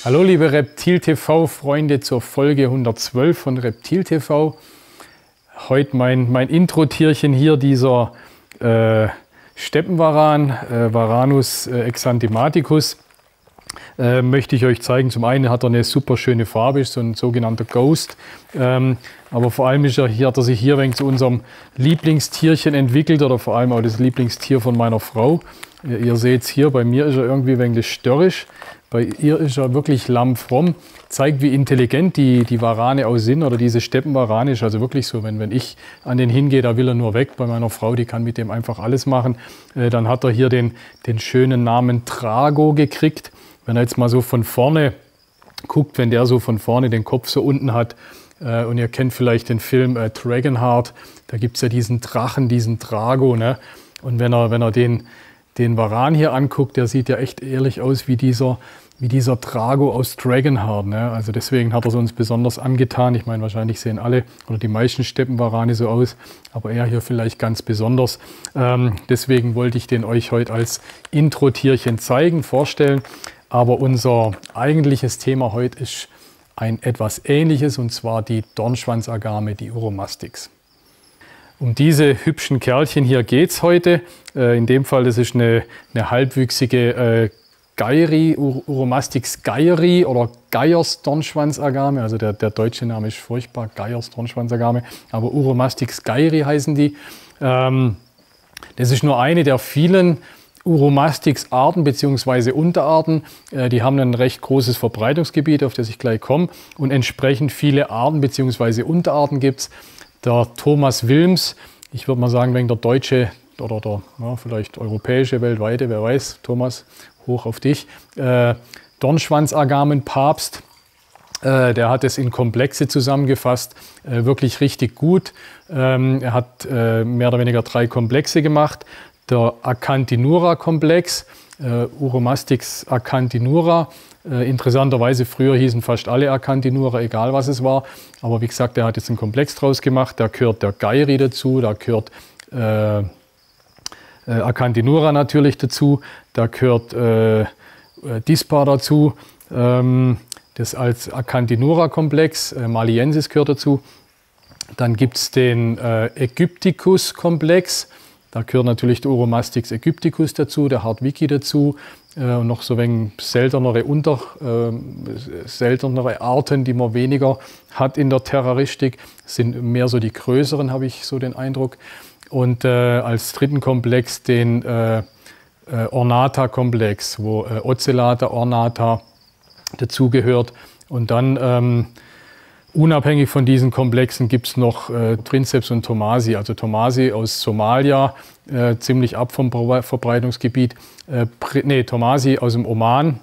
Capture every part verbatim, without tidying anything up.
Hallo liebe Reptil-T V-Freunde zur Folge hundertzwölf von Reptil-T V. Heute mein, mein Intro-Tierchen hier, dieser äh, Steppenvaran, äh, Varanus äh, exanthematicus. Äh, möchte ich euch zeigen. Zum einen hat er eine super schöne Farbe, ist so ein sogenannter Ghost. Ähm, aber vor allem ist er hier, hat er sich hier wegen zu unserem Lieblingstierchen entwickelt oder vor allem auch das Lieblingstier von meiner Frau. Ihr, ihr seht es hier, bei mir ist er irgendwie wegen das störrisch. Bei ihr ist er wirklich lammfromm. Zeigt, wie intelligent die, die Varane auch sind oder diese Steppenvarane ist. Also wirklich so, wenn, wenn ich an den hingehe, da will er nur weg. Bei meiner Frau, die kann mit dem einfach alles machen. Äh, dann hat er hier den, den schönen Namen Trago gekriegt. Wenn er jetzt mal so von vorne guckt, wenn der so von vorne den Kopf so unten hat, äh, und ihr kennt vielleicht den Film äh, Dragonheart, da gibt es ja diesen Drachen, diesen Trago, ne? Und wenn er, wenn er den, den Varan hier anguckt, der sieht ja echt ehrlich aus wie dieser, wie dieser Trago aus Dragonheart, ne? Also deswegen hat er es uns besonders angetan. Ich meine, wahrscheinlich sehen alle oder die meisten Steppenvarane so aus, aber er hier vielleicht ganz besonders. Ähm, deswegen wollte ich den euch heute als Intro-Tierchen zeigen, vorstellen. Aber unser eigentliches Thema heute ist ein etwas ähnliches, und zwar die Dornschwanzagame, die Uromastix. Um diese hübschen Kerlchen hier geht es heute. Äh, in dem Fall, das ist eine, eine halbwüchsige äh, Geieri, Uromastix geieri oder Geiers-Dornschwanzagame. Also der, der deutsche Name ist furchtbar, Geiers-Dornschwanzagame. Aber Uromastix geieri heißen die. Ähm, das ist nur eine der vielen Uromastix-Arten bzw. Unterarten. Äh, die haben ein recht großes Verbreitungsgebiet, auf das ich gleich komme. Und entsprechend viele Arten bzw. Unterarten gibt es. Der Thomas Wilms, ich würde mal sagen, wegen der deutsche oder der ja, vielleicht europäische, weltweite, wer weiß, Thomas, hoch auf dich, äh, Dornschwanzagamenpapst, äh, der hat es in Komplexe zusammengefasst, äh, wirklich richtig gut. Ähm, er hat äh, mehr oder weniger drei Komplexe gemacht. Der Acanthinura-Komplex, äh, Uromastix acanthinura. Äh, interessanterweise, früher hießen fast alle Acanthinura, egal was es war. Aber wie gesagt, er hat jetzt einen Komplex draus gemacht. Da gehört der Geieri dazu, da gehört äh, äh, Acanthinura natürlich dazu, da gehört äh, Dispar dazu. Ähm, das als Acanthinura-Komplex, äh, Maliensis gehört dazu. Dann gibt es den äh, Aegypticus-Komplex. Da gehört natürlich der Uromastix aegypticus dazu, der Hardwicki dazu äh, und noch so ein wenig seltenere, unter, äh, seltenere Arten, die man weniger hat in der Terroristik. Das sind mehr so die größeren, habe ich so den Eindruck. Und äh, als dritten Komplex den äh, äh, Ornata-Komplex, wo äh, Ocellata, Ornata dazugehört. Und dann ähm, unabhängig von diesen Komplexen gibt es noch äh, Princeps und Tomasi. Also Tomasi aus Somalia, äh, ziemlich ab vom Verbreitungsgebiet. Äh, nee, Tomasi aus dem Oman,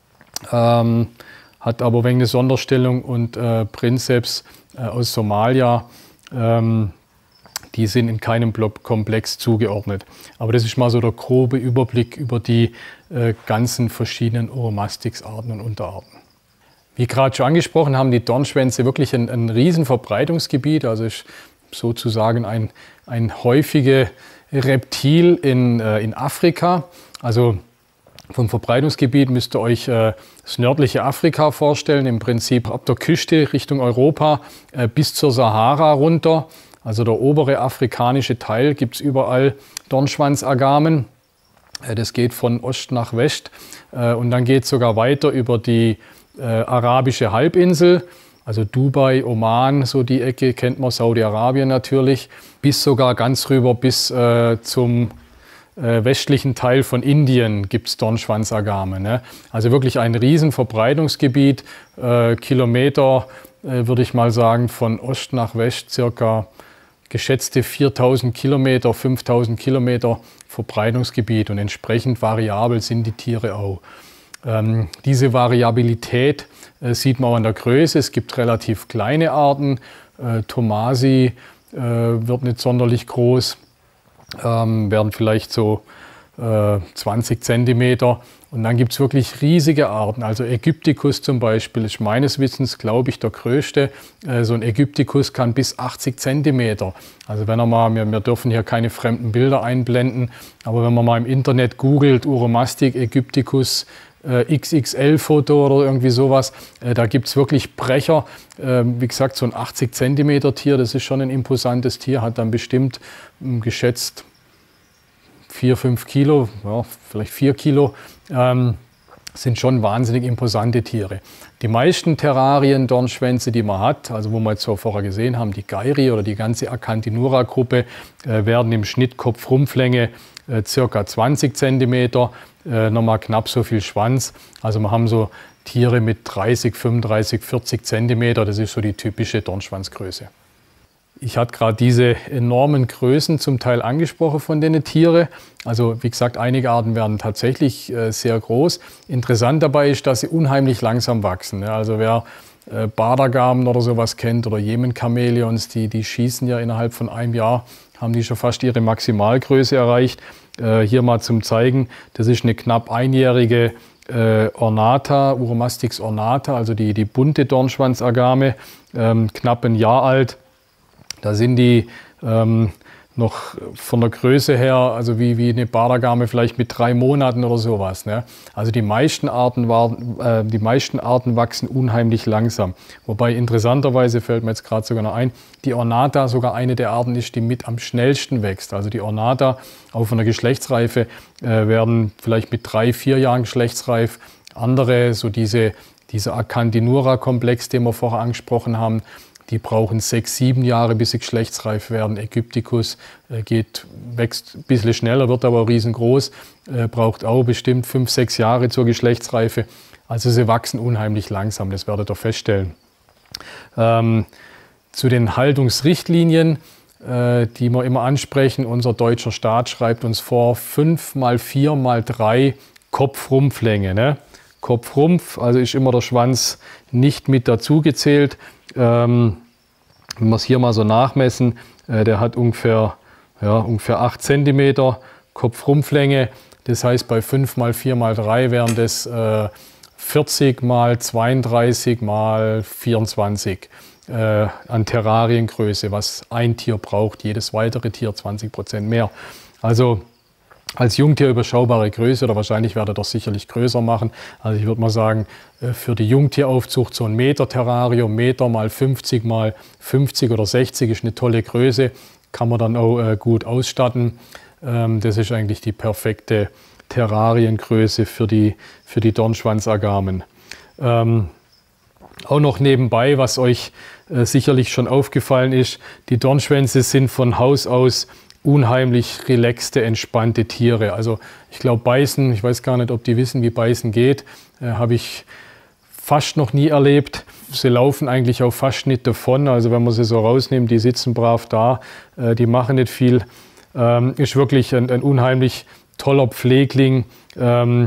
ähm, hat aber wegen eine Sonderstellung. Und äh, Princeps äh, aus Somalia, ähm, die sind in keinem Block Komplex zugeordnet. Aber das ist mal so der grobe Überblick über die äh, ganzen verschiedenen Uromastix-Arten und Unterarten. Wie gerade schon angesprochen, haben die Dornschwänze wirklich ein, ein riesen Verbreitungsgebiet, also ist sozusagen ein, ein häufiges Reptil in, äh, in Afrika. Also vom Verbreitungsgebiet müsst ihr euch äh, das nördliche Afrika vorstellen, im Prinzip ab der Küste Richtung Europa äh, bis zur Sahara runter. Also der obere afrikanische Teil gibt es überall Dornschwanzagamen. Äh, das geht von Ost nach West äh, und dann geht es sogar weiter über die Äh, arabische Halbinsel, also Dubai, Oman, so die Ecke kennt man, Saudi-Arabien natürlich, bis sogar ganz rüber bis äh, zum äh, westlichen Teil von Indien gibt es Dornschwanzagame, ne? Also wirklich ein riesen Verbreitungsgebiet, äh, Kilometer, äh, würde ich mal sagen, von Ost nach West, circa geschätzte viertausend Kilometer, fünftausend Kilometer Verbreitungsgebiet, und entsprechend variabel sind die Tiere auch. Ähm, diese Variabilität äh, sieht man auch an der Größe. Es gibt relativ kleine Arten. Äh, Tomasi äh, wird nicht sonderlich groß, ähm, werden vielleicht so äh, zwanzig Zentimeter. Und dann gibt es wirklich riesige Arten. Also Aegypticus zum Beispiel ist meines Wissens, glaube ich, der größte. Äh, so ein Aegypticus kann bis achtzig Zentimeter. Also wenn er mal, wir, wir dürfen hier keine fremden Bilder einblenden, aber wenn man mal im Internet googelt, Uromastix aegypticus, äh, X X L-Foto oder irgendwie sowas. Äh, da gibt es wirklich Brecher. Äh, wie gesagt, so ein achtzig Zentimeter Tier, das ist schon ein imposantes Tier, hat dann bestimmt äh, geschätzt vier, fünf Kilo, ja, vielleicht vier Kilo. Ähm, sind schon wahnsinnig imposante Tiere. Die meisten Terrarien, Dornschwänze, die man hat, also wo wir jetzt so vorher gesehen haben, die Gairi oder die ganze Acanthidura-Gruppe, äh, werden im Schnitt Kopf-Rumpflänge äh, ca. zwanzig Zentimeter, äh, nochmal knapp so viel Schwanz. Also wir haben so Tiere mit dreißig, fünfunddreißig, vierzig Zentimeter, das ist so die typische Dornschwanzgröße. Ich hatte gerade diese enormen Größen zum Teil angesprochen von den Tieren. Also wie gesagt, einige Arten werden tatsächlich äh, sehr groß. Interessant dabei ist, dass sie unheimlich langsam wachsen. Ja, also wer äh, Badergamen oder sowas kennt oder Jemen-Chamäleons, die, die schießen ja innerhalb von einem Jahr, haben die schon fast ihre Maximalgröße erreicht. Äh, hier mal zum Zeigen, das ist eine knapp einjährige äh, Ornata, Uromastix ornata, also die, die bunte Dornschwanzagame, ähm, knapp ein Jahr alt. Da sind die ähm, noch von der Größe her, also wie, wie eine Badergame vielleicht mit drei Monaten oder sowas. Ne? Also die meisten, Arten waren, äh, die meisten Arten wachsen unheimlich langsam. Wobei interessanterweise fällt mir jetzt gerade sogar noch ein, die Ornata sogar eine der Arten ist, die mit am schnellsten wächst. Also die Ornata, auch von der Geschlechtsreife, äh, werden vielleicht mit drei, vier Jahren geschlechtsreif. Andere, so diese, dieser Acanthidura-Komplex, den wir vorher angesprochen haben, die brauchen sechs, sieben Jahre, bis sie geschlechtsreif werden. Ägypticus äh, geht, wächst ein bisschen schneller, wird aber riesengroß, äh, braucht auch bestimmt fünf, sechs Jahre zur Geschlechtsreife. Also sie wachsen unheimlich langsam, das werdet ihr feststellen. Ähm, zu den Haltungsrichtlinien, äh, die wir immer ansprechen. Unser deutscher Staat schreibt uns vor, fünf mal vier mal drei Kopf-Rumpflänge. Ne? Kopf-Rumpf, also ist immer der Schwanz nicht mit dazu gezählt. Ähm, wenn wir es hier mal so nachmessen, äh, der hat ungefähr, ja, ungefähr acht Zentimeter Kopf-Rumpflänge. Das heißt, bei fünf mal vier mal drei wären das äh, vierzig mal zweiunddreißig mal vierundzwanzig äh, an Terrariengröße, was ein Tier braucht, jedes weitere Tier zwanzig Prozent mehr. Also als Jungtier überschaubare Größe, oder wahrscheinlich werde ich das sicherlich größer machen. Also ich würde mal sagen, für die Jungtieraufzucht so ein Meter Terrarium, Meter mal fünfzig mal fünfzig oder sechzig ist eine tolle Größe, kann man dann auch äh, gut ausstatten. Ähm, das ist eigentlich die perfekte Terrariengröße für die, für die Dornschwanzagamen. Ähm, auch noch nebenbei, was euch äh, sicherlich schon aufgefallen ist, die Dornschwänze sind von Haus aus unheimlich relaxte, entspannte Tiere. Also ich glaube, Beißen, ich weiß gar nicht, ob die wissen, wie Beißen geht, äh, habe ich fast noch nie erlebt. Sie laufen eigentlich auch fast nicht davon. Also wenn man sie so rausnimmt, die sitzen brav da, äh, die machen nicht viel. Ähm, ist wirklich ein, ein unheimlich toller Pflegling. Ähm,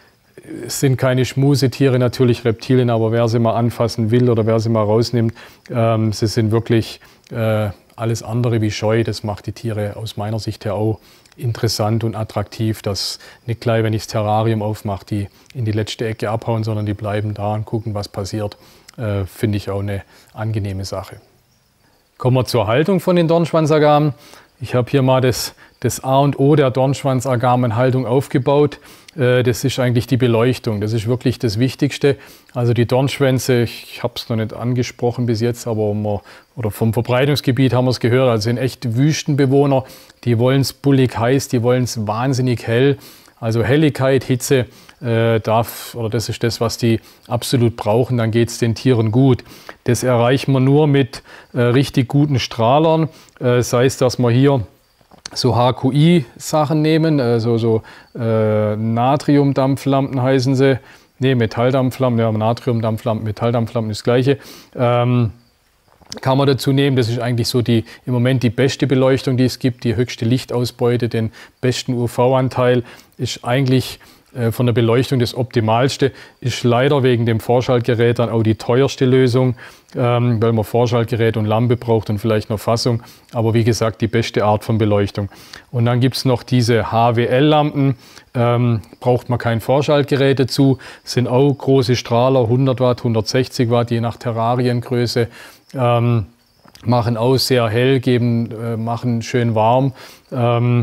es sind keine Schmusetiere, natürlich Reptilien, aber wer sie mal anfassen will oder wer sie mal rausnimmt, ähm, sie sind wirklich äh, alles andere wie scheu. Das macht die Tiere aus meiner Sicht her auch interessant und attraktiv, dass nicht gleich, wenn ich das Terrarium aufmache, die in die letzte Ecke abhauen, sondern die bleiben da und gucken, was passiert. Äh, finde ich auch eine angenehme Sache. Kommen wir zur Haltung von den Dornschwanzagamen. Ich habe hier mal das, das A und O der Dornschwanzagamenhaltung aufgebaut. Äh, das ist eigentlich die Beleuchtung. Das ist wirklich das Wichtigste. Also die Dornschwänze, ich habe es noch nicht angesprochen bis jetzt, aber man, oder vom Verbreitungsgebiet haben wir es gehört, also sind echt Wüstenbewohner. Die wollen es bullig heiß, die wollen es wahnsinnig hell. Also Helligkeit, Hitze, äh, darf, oder das ist das, was die absolut brauchen, dann geht es den Tieren gut. Das erreichen wir nur mit äh, richtig guten Strahlern, äh, sei es, dass wir hier so H Q I-Sachen nehmen, äh, so, so äh, Natriumdampflampen heißen sie, ne, Metalldampflampen, ja, Natriumdampflampen, Metalldampflampen ist das Gleiche. Ähm, kann man dazu nehmen, das ist eigentlich so die im Moment die beste Beleuchtung, die es gibt, die höchste Lichtausbeute, den besten U V-Anteil, ist eigentlich äh, von der Beleuchtung das Optimalste, ist leider wegen dem Vorschaltgerät dann auch die teuerste Lösung, ähm, weil man Vorschaltgerät und Lampe braucht und vielleicht noch Fassung, aber wie gesagt die beste Art von Beleuchtung. Und dann gibt es noch diese H W L-Lampen, ähm, braucht man kein Vorschaltgerät dazu, sind auch große Strahler, hundert Watt, hundertsechzig Watt, je nach Terrariengröße. Ähm, machen aus, sehr hell, geben, äh, machen schön warm. Ähm,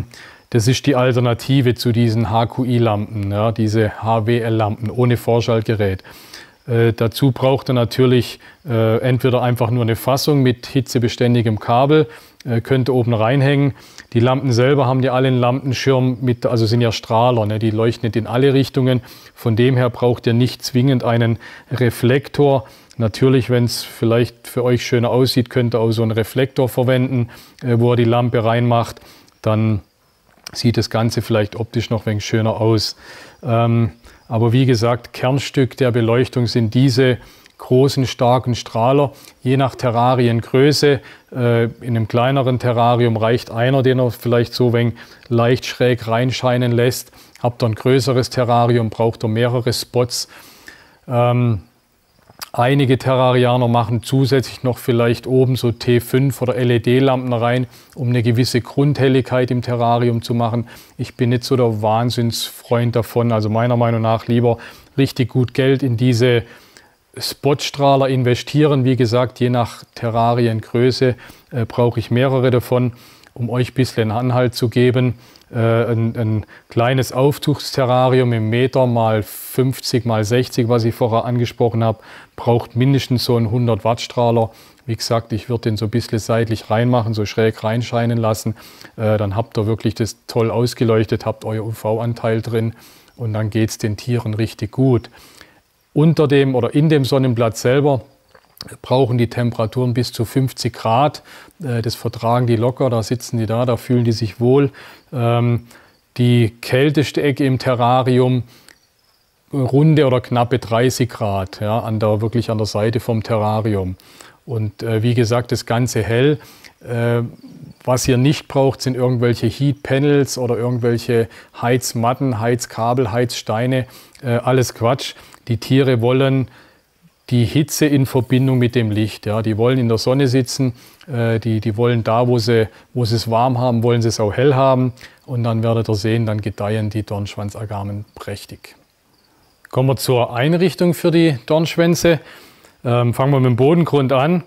Das ist die Alternative zu diesen H Q I-Lampen, ja, diese H W L-Lampen ohne Vorschaltgerät. Äh, dazu braucht er natürlich äh, entweder einfach nur eine Fassung mit hitzebeständigem Kabel, äh, könnte oben reinhängen. Die Lampen selber haben ja alle einen Lampenschirm, mit, also sind ja Strahler, ne? Die leuchten nicht in alle Richtungen. Von dem her braucht ihr nicht zwingend einen Reflektor. Natürlich, wenn es vielleicht für euch schöner aussieht, könnt ihr auch so einen Reflektor verwenden, äh, wo ihr die Lampe reinmacht. Dann sieht das Ganze vielleicht optisch noch ein wenig schöner aus. Ähm, Aber wie gesagt, Kernstück der Beleuchtung sind diese großen, starken Strahler. Je nach Terrariengröße, äh, in einem kleineren Terrarium reicht einer, den er vielleicht so ein wenig leicht schräg reinscheinen lässt. Habt ihr ein größeres Terrarium, braucht ihr mehrere Spots. Ähm, Einige Terrarianer machen zusätzlich noch vielleicht oben so T fünf oder L E D-Lampen rein, um eine gewisse Grundhelligkeit im Terrarium zu machen. Ich bin nicht so der Wahnsinnsfreund davon. Also meiner Meinung nach lieber richtig gut Geld in diese Spotstrahler investieren. Wie gesagt, je nach Terrariengröße äh, brauche ich mehrere davon, um euch ein bisschen Anhalt zu geben. Äh, ein, ein kleines Aufzuchtsterrarium im Meter mal fünfzig mal sechzig, was ich vorher angesprochen habe, braucht mindestens so einen hundert Watt Strahler. Wie gesagt, ich würde den so ein bisschen seitlich reinmachen, so schräg reinscheinen lassen. Äh, dann habt ihr wirklich das toll ausgeleuchtet, habt euer U V-Anteil drin und dann geht es den Tieren richtig gut. Unter dem oder in dem Sonnenblatt selber brauchen die Temperaturen bis zu fünfzig Grad. Das vertragen die locker, da sitzen die da, da fühlen die sich wohl. Die kälteste Ecke im Terrarium, runde oder knappe dreißig Grad, ja, an der, wirklich an der Seite vom Terrarium. Und äh, wie gesagt, das Ganze hell. Äh, was ihr nicht braucht, sind irgendwelche Heat Panels oder irgendwelche Heizmatten, Heizkabel, Heizsteine. Äh, alles Quatsch. Die Tiere wollen die Hitze in Verbindung mit dem Licht. Ja. Die wollen in der Sonne sitzen, äh, die, die wollen da, wo sie, wo sie es warm haben, wollen sie es auch hell haben. Und dann werdet ihr sehen, dann gedeihen die Dornschwanzagamen prächtig. Kommen wir zur Einrichtung für die Dornschwänze. Ähm, fangen wir mit dem Bodengrund an.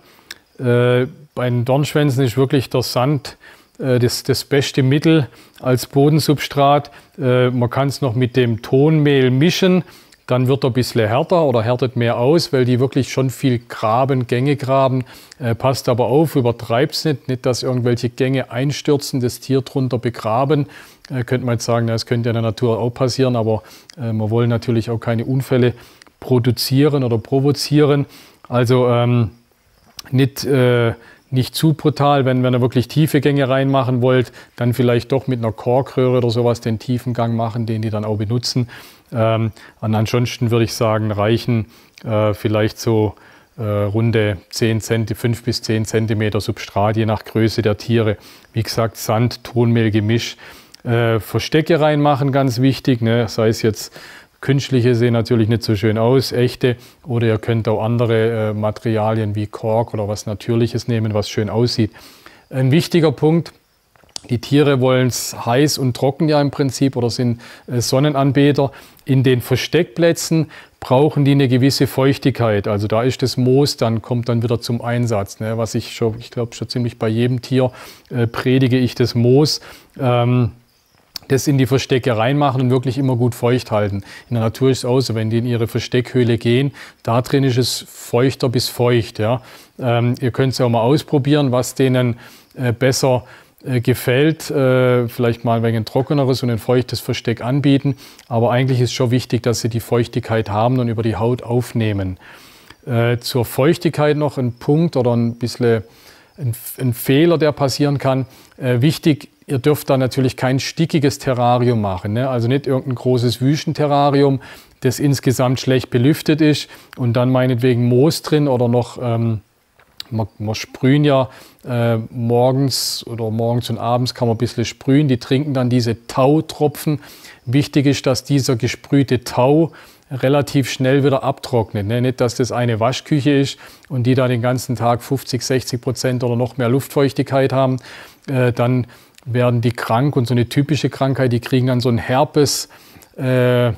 Äh, bei den Dornschwänzen ist wirklich der Sand äh, das, das beste Mittel als Bodensubstrat. Äh, man kann es noch mit dem Tonmehl mischen. Dann wird er ein bisschen härter oder härtet mehr aus, weil die wirklich schon viel graben, Gänge graben. Äh, passt aber auf, übertreibt es nicht, nicht, dass irgendwelche Gänge einstürzen, das Tier drunter begraben. Äh, könnte man jetzt sagen, das könnte in der Natur auch passieren, aber äh, wir wollen natürlich auch keine Unfälle produzieren oder provozieren. Also ähm, nicht, äh, nicht zu brutal, wenn, wenn ihr wirklich tiefe Gänge reinmachen wollt, dann vielleicht doch mit einer Korkröhre oder sowas den tiefen Gang machen, den die dann auch benutzen. Ähm, und ansonsten würde ich sagen, reichen äh, vielleicht so äh, runde zehn Zentimeter, fünf bis zehn Zentimeter Substrat, je nach Größe der Tiere. Wie gesagt, Sand, Tonmehl, Gemisch. Äh, Verstecke reinmachen, ganz wichtig, ne? Sei es jetzt künstliche, sehen natürlich nicht so schön aus, echte. Oder ihr könnt auch andere äh, Materialien wie Kork oder was Natürliches nehmen, was schön aussieht. Ein wichtiger Punkt: Die Tiere wollen es heiß und trocken ja im Prinzip oder sind äh, Sonnenanbeter. In den Versteckplätzen brauchen die eine gewisse Feuchtigkeit. Also da ist das Moos, dann kommt dann wieder zum Einsatz. Ne? Was ich schon, ich glaube schon ziemlich bei jedem Tier äh, predige ich das Moos. Ähm, das in die Verstecke reinmachen und wirklich immer gut feucht halten. In der Natur ist es auch so, wenn die in ihre Versteckhöhle gehen, da drin ist es feuchter bis feucht. Ja? Ähm, ihr könnt es auch mal ausprobieren, was denen äh, besser äh, gefällt. Äh, vielleicht mal ein wenig ein trockeneres und ein feuchtes Versteck anbieten. Aber eigentlich ist schon wichtig, dass sie die Feuchtigkeit haben und über die Haut aufnehmen. Äh, zur Feuchtigkeit noch ein Punkt oder ein bisschen ein, ein Fehler, der passieren kann. Äh, wichtig: Ihr dürft da natürlich kein stickiges Terrarium machen, ne? Also nicht irgendein großes Wüstenterrarium, das insgesamt schlecht belüftet ist und dann meinetwegen Moos drin oder noch, ähm, man, man sprühen ja äh, morgens oder morgens und abends kann man ein bisschen sprühen, die trinken dann diese Tautropfen. Wichtig ist, dass dieser gesprühte Tau relativ schnell wieder abtrocknet, ne? Nicht, dass das eine Waschküche ist und die da den ganzen Tag fünfzig, sechzig Prozent oder noch mehr Luftfeuchtigkeit haben, äh, dann werden die krank und so eine typische Krankheit, die kriegen dann so ein Herpes, äh,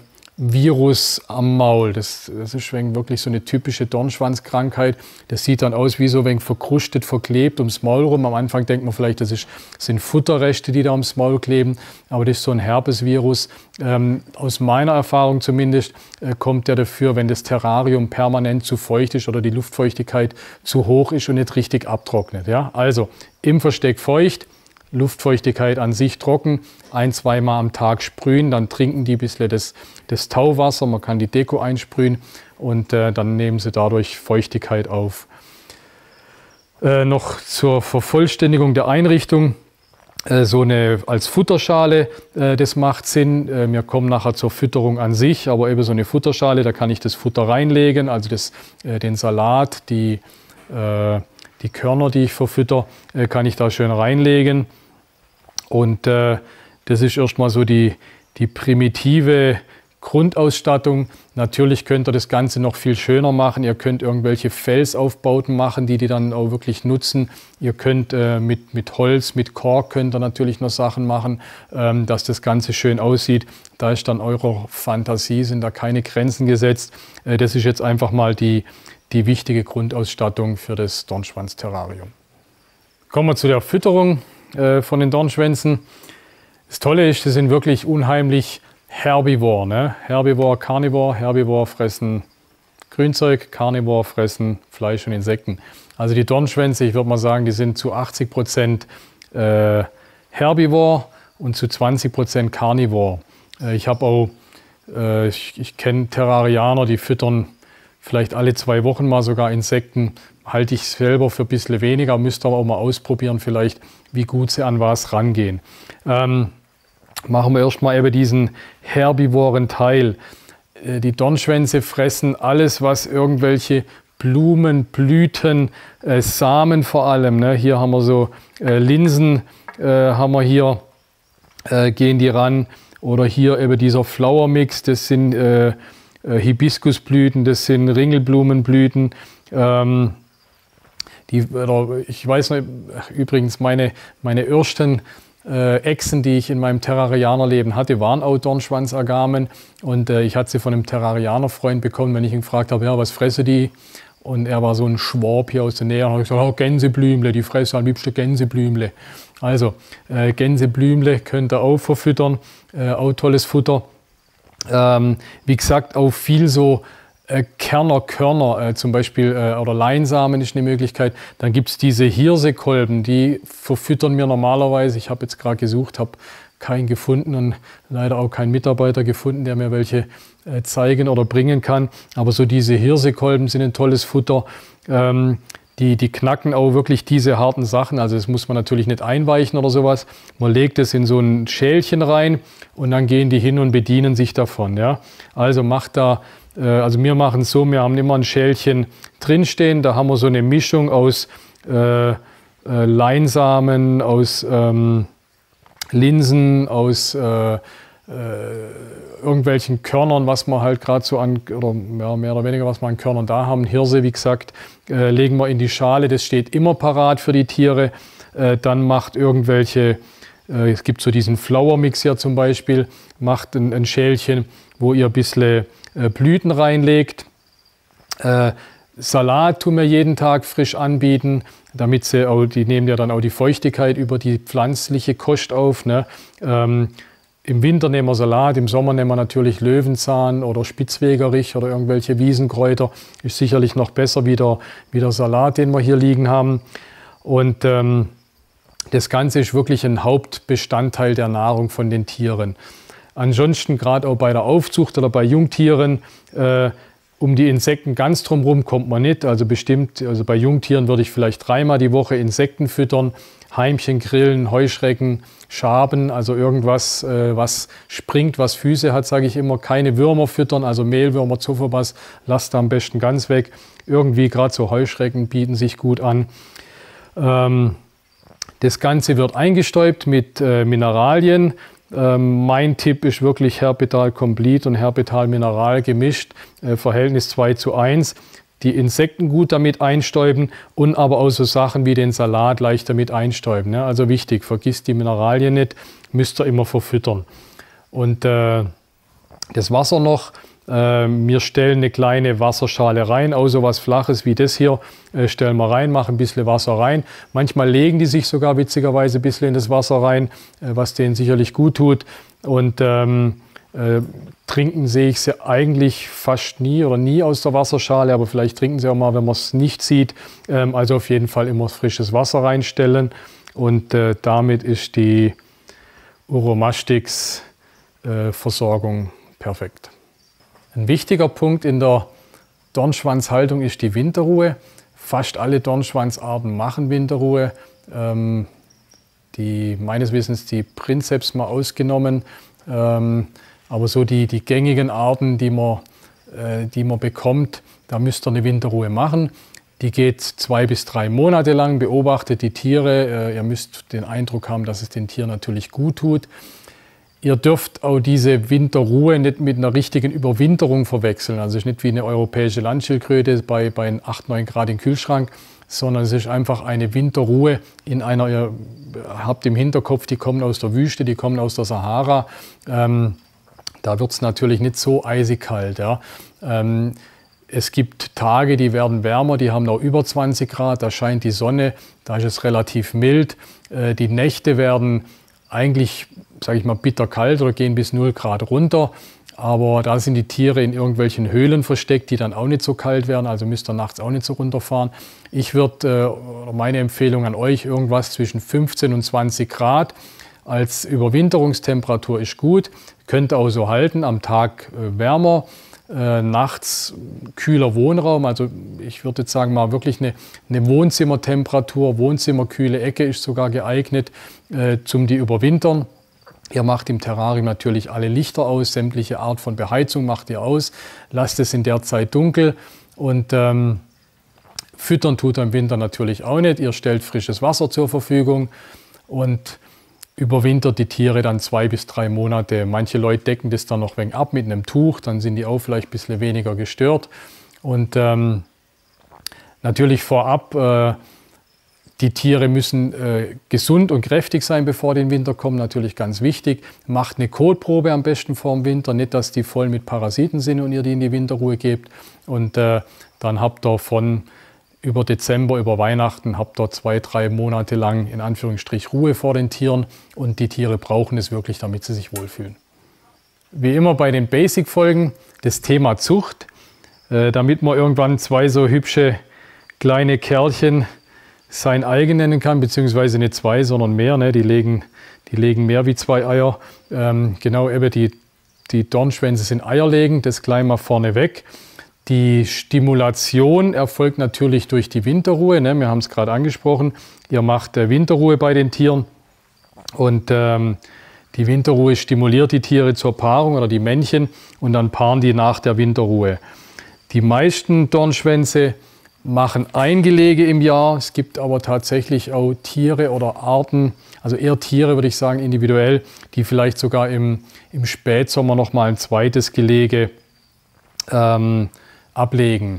Virus am Maul. Das, das ist wirklich so eine typische Dornschwanzkrankheit. Das sieht dann aus wie so ein wenig verkrustet, verklebt ums Maul rum. Am Anfang denkt man vielleicht, das ist, sind Futterreste, die da ums Maul kleben. Aber das ist so ein Herpesvirus. Ähm, aus meiner Erfahrung zumindest äh, kommt der dafür, wenn das Terrarium permanent zu feucht ist oder die Luftfeuchtigkeit zu hoch ist und nicht richtig abtrocknet. Ja? Also im Versteck feucht. Luftfeuchtigkeit an sich trocken, ein-, zweimal am Tag sprühen, dann trinken die ein bisschen das, das Tauwasser, man kann die Deko einsprühen und äh, dann nehmen sie dadurch Feuchtigkeit auf. Äh, noch zur Vervollständigung der Einrichtung, äh, so eine als Futterschale, äh, das macht Sinn. Äh, wir kommen nachher zur Fütterung an sich, aber eben so eine Futterschale, da kann ich das Futter reinlegen, also das, äh, den Salat, die, äh, die Körner, die ich verfütter, äh, kann ich da schön reinlegen. Und äh, das ist erstmal so die, die primitive Grundausstattung. Natürlich könnt ihr das Ganze noch viel schöner machen. Ihr könnt irgendwelche Felsaufbauten machen, die die dann auch wirklich nutzen. Ihr könnt äh, mit, mit Holz, mit Kork könnt ihr natürlich noch Sachen machen, ähm, dass das Ganze schön aussieht. Da ist dann eurer Fantasie, sind da keine Grenzen gesetzt. Äh, das ist jetzt einfach mal die, die wichtige Grundausstattung für das Dornschwanz-Terrarium. Kommen wir zu der Fütterung von den Dornschwänzen. Das Tolle ist, sie sind wirklich unheimlich herbivor. Ne? Herbivor, Carnivor. Herbivor fressen Grünzeug, Carnivor fressen Fleisch und Insekten. Also die Dornschwänze, ich würde mal sagen, die sind zu achtzig Prozent äh, Herbivor und zu zwanzig Prozent Carnivor. Äh, ich habe auch, äh, ich, ich kenne Terrarianer, die füttern vielleicht alle zwei Wochen mal sogar Insekten. Halte ich selber für ein bisschen weniger, müsst aber auch mal ausprobieren vielleicht, wie gut sie an was rangehen. Ähm, machen wir erstmal eben diesen herbivoren Teil. Äh, die Dornschwänze fressen alles, was irgendwelche Blumen, Blüten, äh, Samen vor allem. Ne? Hier haben wir so äh, Linsen, äh, haben wir hier, äh, gehen die ran. Oder hier eben dieser Flower Mix, das sind äh, äh, Hibiskusblüten, das sind Ringelblumenblüten. Ähm, Die, oder ich weiß noch, übrigens, meine, meine ersten äh, Echsen, die ich in meinem Terrarianerleben hatte, waren auch Dornschwanzagamen. Und äh, ich hatte sie von einem Terrarianerfreund bekommen, wenn ich ihn gefragt habe, ja, was fresse die? Und er war so ein Schwab hier aus der Nähe. Und habe ich gesagt, oh, Gänseblümle, die fressen am liebsten Gänseblümle. Also äh, Gänseblümle könnt ihr auch verfüttern, äh, auch tolles Futter. Ähm, wie gesagt, auch viel so Äh, Kerner, Körner, äh, zum Beispiel, äh, oder Leinsamen ist eine Möglichkeit. Dann gibt es diese Hirsekolben, die verfüttern wir normalerweise. Ich habe jetzt gerade gesucht, habe keinen gefunden und leider auch keinen Mitarbeiter gefunden, der mir welche äh, zeigen oder bringen kann. Aber so diese Hirsekolben sind ein tolles Futter. Ähm, die, die knacken auch wirklich diese harten Sachen. Also das muss man natürlich nicht einweichen oder sowas. Man legt es in so ein Schälchen rein und dann gehen die hin und bedienen sich davon. Ja? Also macht da Also wir machen es so, wir haben immer ein Schälchen drinstehen, da haben wir so eine Mischung aus äh, äh, Leinsamen, aus ähm, Linsen, aus äh, äh, irgendwelchen Körnern, was wir halt gerade so an, oder ja, mehr oder weniger, was wir an Körnern da haben. Hirse, wie gesagt, äh, legen wir in die Schale, das steht immer parat für die Tiere. Äh, dann macht irgendwelche, äh, es gibt so diesen Flower Mix hier zum Beispiel, macht ein, ein Schälchen, wo ihr ein bisschen Blüten reinlegt. Äh, Salat tun wir jeden Tag frisch anbieten, damit sie auch, die nehmen ja dann auch die Feuchtigkeit über die pflanzliche Kost auf. Ne? Ähm, Im Winter nehmen wir Salat, im Sommer nehmen wir natürlich Löwenzahn oder Spitzwegerich oder irgendwelche Wiesenkräuter. Ist sicherlich noch besser wie der, wie der Salat, den wir hier liegen haben. Und ähm, das Ganze ist wirklich ein Hauptbestandteil der Nahrung von den Tieren. Ansonsten, gerade auch bei der Aufzucht oder bei Jungtieren, äh, um die Insekten ganz drumherum kommt man nicht. Also bestimmt, also bei Jungtieren würde ich vielleicht dreimal die Woche Insekten füttern, Heimchen grillen, Heuschrecken, Schaben, also irgendwas, äh, was springt, was Füße hat, sage ich immer. Keine Würmer füttern, also Mehlwürmer, Zuckerbass, lasst da am besten ganz weg. Irgendwie gerade so Heuschrecken bieten sich gut an. Ähm, das Ganze wird eingestäubt mit äh, Mineralien. Ähm, mein Tipp ist wirklich Herpetal Complete und Herpetal Mineral gemischt, äh, Verhältnis zwei zu eins. Die Insekten gut damit einstäuben und aber auch so Sachen wie den Salat leicht damit einstäuben. Ne? Also wichtig, vergisst die Mineralien nicht, müsst ihr immer verfüttern. Und äh, das Wasser noch. Wir stellen eine kleine Wasserschale rein, auch so was Flaches wie das hier, stellen wir rein, machen ein bisschen Wasser rein. Manchmal legen die sich sogar witzigerweise ein bisschen in das Wasser rein, was denen sicherlich gut tut. Und ähm, äh, trinken sehe ich sie eigentlich fast nie oder nie aus der Wasserschale, aber vielleicht trinken sie auch mal, wenn man es nicht sieht. Ähm, also auf jeden Fall immer frisches Wasser reinstellen. Und äh, damit ist die Uromastix äh, Versorgung perfekt. Ein wichtiger Punkt in der Dornschwanzhaltung ist die Winterruhe. Fast alle Dornschwanzarten machen Winterruhe. Ähm, die, meines Wissens die Prinzeps mal ausgenommen. Ähm, aber so die, die gängigen Arten, die man, äh, die man bekommt, da müsst ihr eine Winterruhe machen. Die geht zwei bis drei Monate lang, beobachtet die Tiere. Äh, ihr müsst den Eindruck haben, dass es den Tieren natürlich gut tut. Ihr dürft auch diese Winterruhe nicht mit einer richtigen Überwinterung verwechseln. Also es ist nicht wie eine europäische Landschildkröte bei, bei acht, neun Grad im Kühlschrank, sondern es ist einfach eine Winterruhe in einer, ihr habt im Hinterkopf, die kommen aus der Wüste, die kommen aus der Sahara. Ähm, da wird es natürlich nicht so eisig kalt. Ja. Ähm, es gibt Tage, die werden wärmer, die haben auch über zwanzig Grad, da scheint die Sonne, da ist es relativ mild. Äh, die Nächte werden eigentlich, sage ich mal, bitterkalt oder gehen bis null Grad runter. Aber da sind die Tiere in irgendwelchen Höhlen versteckt, die dann auch nicht so kalt werden. Also müsst ihr nachts auch nicht so runterfahren. Ich würde, äh, meine Empfehlung an euch, irgendwas zwischen fünfzehn und zwanzig Grad als Überwinterungstemperatur ist gut. Könnt auch so halten, am Tag äh, wärmer, äh, nachts kühler Wohnraum. Also ich würde jetzt sagen, mal wirklich eine, eine Wohnzimmertemperatur, Wohnzimmerkühle Ecke ist sogar geeignet, äh, zum die überwintern. Ihr macht im Terrarium natürlich alle Lichter aus, sämtliche Art von Beheizung macht ihr aus, lasst es in der Zeit dunkel und ähm, füttern tut ihr im Winter natürlich auch nicht. Ihr stellt frisches Wasser zur Verfügung und überwintert die Tiere dann zwei bis drei Monate. Manche Leute decken das dann noch ein wenig ab mit einem Tuch, dann sind die auch vielleicht ein bisschen weniger gestört. Und ähm, natürlich vorab, äh, die Tiere müssen äh, gesund und kräftig sein, bevor die in den Winter kommen, natürlich ganz wichtig. Macht eine Kotprobe am besten vor dem Winter, nicht, dass die voll mit Parasiten sind und ihr die in die Winterruhe gebt. Und äh, dann habt ihr von über Dezember, über Weihnachten, habt ihr zwei, drei Monate lang in Anführungsstrich Ruhe vor den Tieren und die Tiere brauchen es wirklich, damit sie sich wohlfühlen. Wie immer bei den Basic-Folgen das Thema Zucht, äh, damit man irgendwann zwei so hübsche kleine Kerlchen sein eigen nennen kann, beziehungsweise nicht zwei, sondern mehr. Ne? Die, legen, die legen mehr wie zwei Eier. Ähm, genau, eben die, die Dornschwänze sind eierlegend, das gleich mal vorne weg. Die Stimulation erfolgt natürlich durch die Winterruhe. Ne? Wir haben es gerade angesprochen. Ihr macht äh, Winterruhe bei den Tieren und ähm, die Winterruhe stimuliert die Tiere zur Paarung oder die Männchen und dann paaren die nach der Winterruhe. Die meisten Dornschwänze machen ein Gelege im Jahr. Es gibt aber tatsächlich auch Tiere oder Arten, also eher Tiere würde ich sagen individuell, die vielleicht sogar im, im Spätsommer noch mal ein zweites Gelege ähm, ablegen.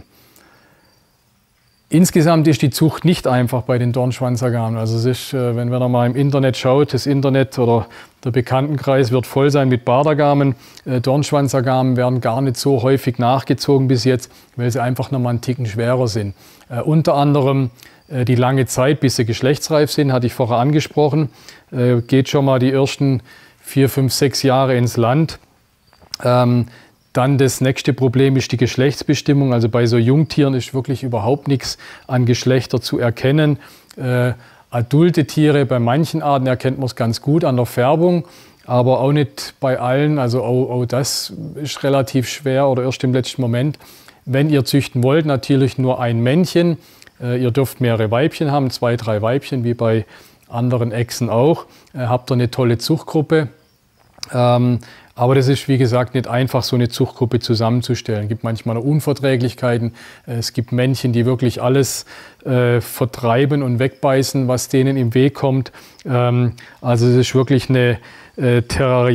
Insgesamt ist die Zucht nicht einfach bei den Dornschwanzagamen. Also es ist, wenn man mal im Internet schaut, das Internet oder der Bekanntenkreis wird voll sein mit Bartagamen. Dornschwanzagamen werden gar nicht so häufig nachgezogen bis jetzt, weil sie einfach noch mal einen Ticken schwerer sind. Äh, unter anderem äh, die lange Zeit, bis sie geschlechtsreif sind, hatte ich vorher angesprochen. Äh, geht schon mal die ersten vier, fünf, sechs Jahre ins Land. Ähm, Dann das nächste Problem ist die Geschlechtsbestimmung. Also bei so Jungtieren ist wirklich überhaupt nichts an Geschlechter zu erkennen. Äh, adulte Tiere, bei manchen Arten erkennt man es ganz gut an der Färbung, aber auch nicht bei allen. Also auch, auch das ist relativ schwer oder erst im letzten Moment. Wenn ihr züchten wollt, natürlich nur ein Männchen. Äh, ihr dürft mehrere Weibchen haben, zwei, drei Weibchen, wie bei anderen Echsen auch. Äh, habt ihr eine tolle Zuchtgruppe. Ähm, Aber das ist, wie gesagt, nicht einfach, so eine Zuchtgruppe zusammenzustellen. Es gibt manchmal noch Unverträglichkeiten. Es gibt Männchen, die wirklich alles äh, vertreiben und wegbeißen, was denen im Weg kommt. Ähm, also es ist wirklich eine äh,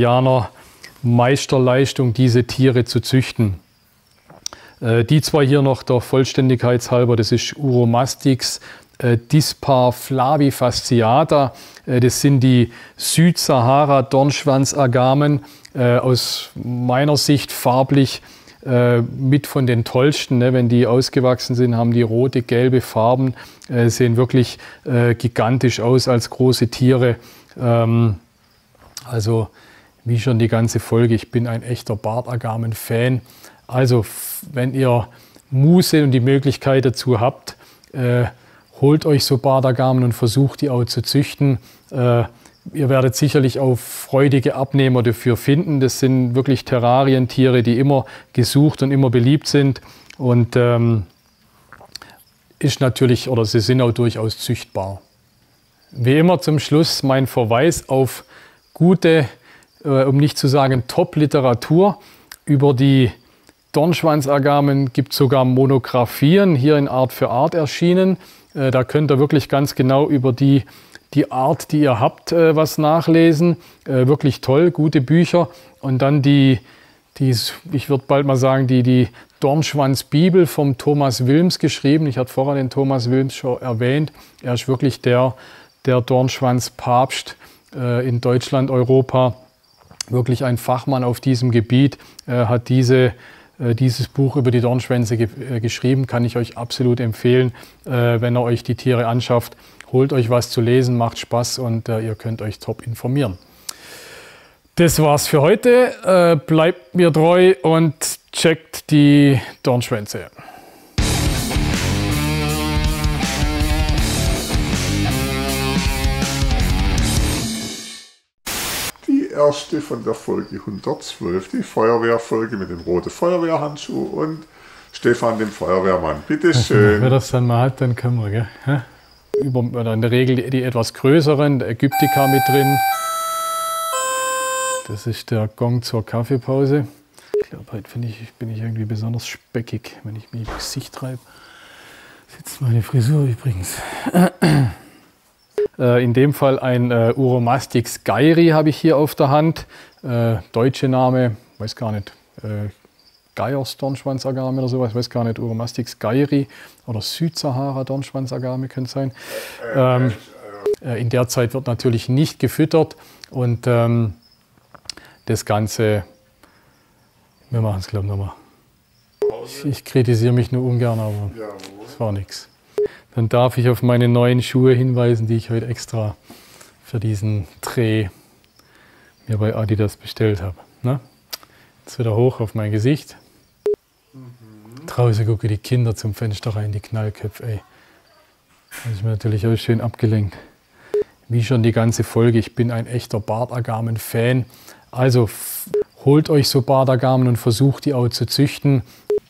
Terrarianer-Meisterleistung, diese Tiere zu züchten. Äh, die zwei hier noch der Vollständigkeit halber, das ist Uromastix äh, Dispar flavifasciata. Äh, das sind die Südsahara-Dornschwanzagamen, äh, aus meiner Sicht farblich äh, mit von den tollsten. Ne? Wenn die ausgewachsen sind, haben die rote, gelbe Farben, äh, sehen wirklich äh, gigantisch aus als große Tiere. Ähm, also wie schon die ganze Folge, ich bin ein echter Bartagamen-Fan. Also wenn ihr Muße und die Möglichkeit dazu habt, äh, holt euch so Bartagamen und versucht die auch zu züchten. Äh, ihr werdet sicherlich auch freudige Abnehmer dafür finden. Das sind wirklich Terrarientiere, die immer gesucht und immer beliebt sind. Und ähm, ist natürlich, oder sie sind auch durchaus züchtbar. Wie immer zum Schluss mein Verweis auf gute, äh, um nicht zu sagen Top-Literatur über die Dornschwanzagamen. Gibt sogar Monographien, hier in Art für Art erschienen. Äh, da könnt ihr wirklich ganz genau über die, die Art, die ihr habt, äh, was nachlesen. Äh, wirklich toll, gute Bücher. Und dann die, die ich würde bald mal sagen, die, die Dornschwanz-Bibel vom Thomas Wilms geschrieben. Ich hatte vorher den Thomas Wilms schon erwähnt. Er ist wirklich der, der Dornschwanz-Papst äh, in Deutschland, Europa. Wirklich ein Fachmann auf diesem Gebiet. Er hat diese, äh, dieses Buch über die Dornschwänze ge äh, geschrieben. Kann ich euch absolut empfehlen, äh, wenn ihr euch die Tiere anschafft. Holt euch was zu lesen, macht Spaß und äh, ihr könnt euch top informieren. Das war's für heute. Äh, bleibt mir treu und checkt die Dornschwänze. Die erste von der Folge hundertzwölf, die Feuerwehrfolge mit dem roten Feuerwehrhandschuh und Stefan, dem Feuerwehrmann. Bitte schön. Wenn das dann mal hat, dann können wir, gell? Über, in der Regel die, die etwas größeren, der Ägyptica mit drin. Das ist der Gong zur Kaffeepause. Ich glaube, heute finde ich, bin ich irgendwie besonders speckig, wenn ich mich im Gesicht treibe. Sitzt meine Frisur übrigens. Äh, in dem Fall ein äh, Uromastix geiri habe ich hier auf der Hand. Äh, deutsche Name, weiß gar nicht. Äh, Geiers Dornschwanzagame oder sowas, weiß gar nicht. Uromastix geiri oder Südsahara Dornschwanzagame könnte sein. Ähm, äh, in der Zeit wird natürlich nicht gefüttert und ähm, das Ganze, wir machen es glaube ich nochmal. Ich, ich kritisiere mich nur ungern, aber das war nichts. Dann darf ich auf meine neuen Schuhe hinweisen, die ich heute extra für diesen Dreh mir bei Adidas bestellt habe. Ne? Jetzt wieder hoch auf mein Gesicht. Mhm. Draußen gucke die Kinder zum Fenster rein, die Knallköpfe. Ey. Das ist mir natürlich auch schön abgelenkt. Wie schon die ganze Folge, ich bin ein echter Bartagamen-Fan. Also holt euch so Bartagamen und versucht die auch zu züchten.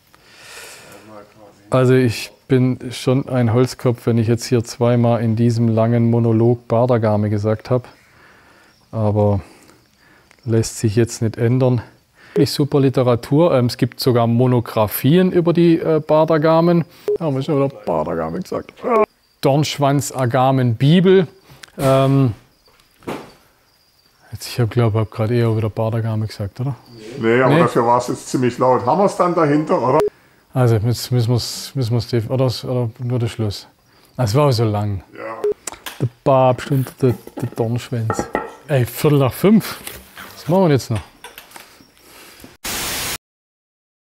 Also ich bin schon ein Holzkopf, wenn ich jetzt hier zweimal in diesem langen Monolog Bartagame gesagt habe. Aber lässt sich jetzt nicht ändern. Super Literatur. Es gibt sogar Monographien über die Bartagamen. Da haben wir schon wieder Bartagame gesagt. Dornschwanzagamen-Bibel. Ähm, Jetzt, ich glaube, ich habe gerade eher wieder Bartagame gesagt, oder? Nee, aber nee. Dafür war es jetzt ziemlich laut. Haben wir es dann dahinter, oder? Also, jetzt müssen wir es, müssen wir es, oder, oder nur der Schluss. Es war auch so lang. Ja. Der Papst und der, der Dornschwanz. Ey, Viertel nach fünf. Was machen wir jetzt noch?